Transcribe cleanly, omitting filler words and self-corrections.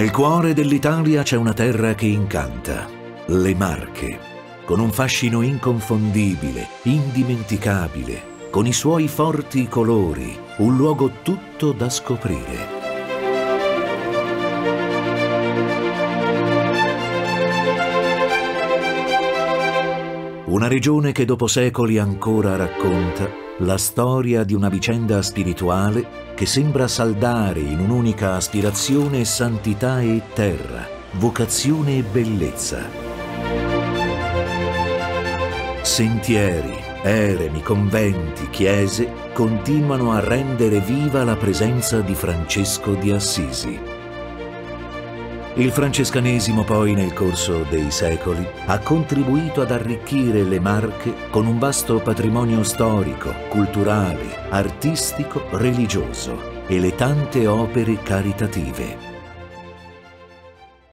Nel cuore dell'Italia c'è una terra che incanta, le Marche, con un fascino inconfondibile, indimenticabile, con i suoi forti colori, un luogo tutto da scoprire. Una regione che dopo secoli ancora racconta la storia di una vicenda spirituale che sembra saldare in un'unica aspirazione santità e terra, vocazione e bellezza. Sentieri, eremi, conventi, chiese continuano a rendere viva la presenza di Francesco di Assisi. Il francescanesimo poi nel corso dei secoli ha contribuito ad arricchire le Marche con un vasto patrimonio storico, culturale, artistico, religioso e le tante opere caritative.